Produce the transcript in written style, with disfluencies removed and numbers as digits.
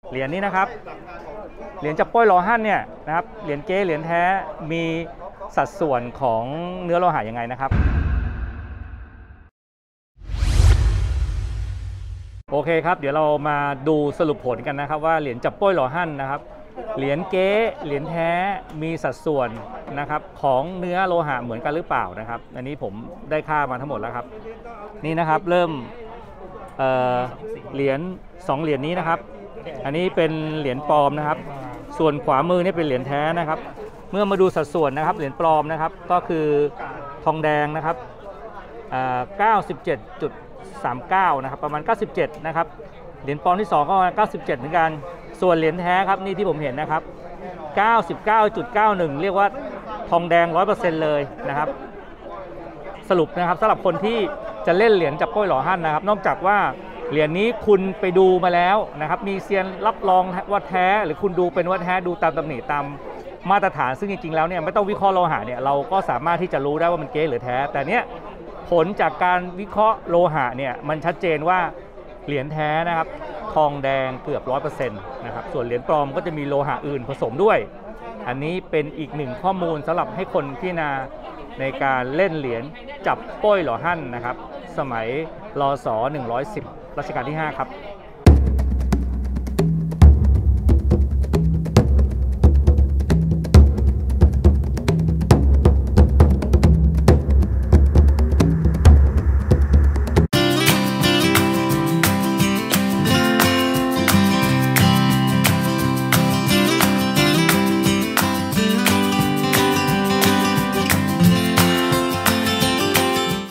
เหรียญนี้นะครับเหรียญจับป้อยหล่อฮั่นเนี่ยนะครับเหรียญเก๊เหรียญแท้มีสัดส่วนของเนื้อโลหะยังไงนะครับโอเคครับเดี๋ยวเรามาดูสรุปผลกันนะครับว่าเหรียญจับป้อยหล่อฮั่นนะครับเหรียญเก๊เหรียญแท้มีสัดส่วนนะครับของเนื้อโลหะเหมือนกันหรือเปล่านะครับอันนี้ผมได้ค่ามาทั้งหมดแล้วครับนี่นะครับเริ่มเหรียญ2เหรียญนี้นะครับอันนี้เป็นเหรียญปลอมนะครับส่วนขวามือนี่เป็นเหรียญแท้นะครับเมื่อมาดูสัดส่วนนะครับเหรียญปลอมนะครับก็คือทองแดงนะครับ97.39นะครับประมาณ97นะครับเหรียญปลอมที่2ก็ประมาณ97เหมือนกันส่วนเหรียญแท้ครับนี่ที่ผมเห็นนะครับ99.91เรียกว่าทองแดง 100% เลยนะครับสรุปนะครับสำหรับคนที่จะเล่นเหรียญจับป้อยหล่อฮั่นนะครับนอกจากว่าเหรียญนี้คุณไปดูมาแล้วนะครับมีเซียนรับรองว่าแท้หรือคุณดูเป็นว่าแท้ดูตามตำหนิตามมาตรฐานซึ่งจริงๆแล้วเนี่ยไม่ต้องวิเคราะห์โลหะเนี่ยเราก็สามารถที่จะรู้ได้ว่ามันเก๊หรือแท้แต่เนี้ยผลจากการวิเคราะห์โลหะเนี่ยมันชัดเจนว่าเหรียญแท้นะครับทองแดงเกือบ 100% นะครับส่วนเหรียญปลอมก็จะมีโลหะอื่นผสมด้วยอันนี้เป็นอีกหนึ่งข้อมูลสำหรับให้คนพิจารณาในการเล่นเหรียญจับป้อยหล่อฮั่นนะครับสมัยรศ110รัชกาลที่5ครับ